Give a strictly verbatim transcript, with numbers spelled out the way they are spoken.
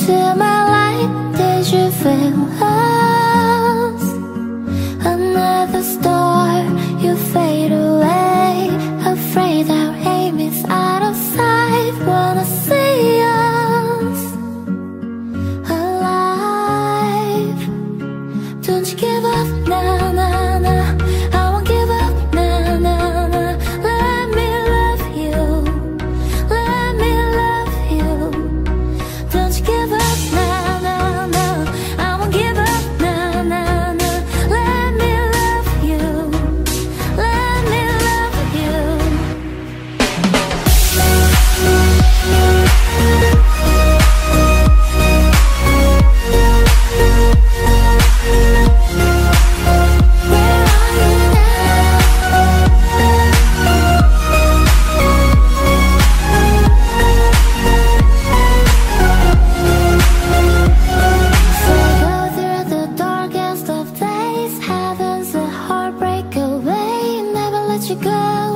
into my light. Did you feel us? Another star, you fade away. Afraid our aim is out of sight. Wanna see us alive. Don't you give up, nah, nah, nah. I won't give up, nah, nah, nah. Let me love you, let me love you. Don't you give up, nah, nah, nah. I won't give up, nah, nah, nah. Let me love you, let me love you. Where are you So go through the darkest of days. Heaven's a heartbreak away. Never let you go.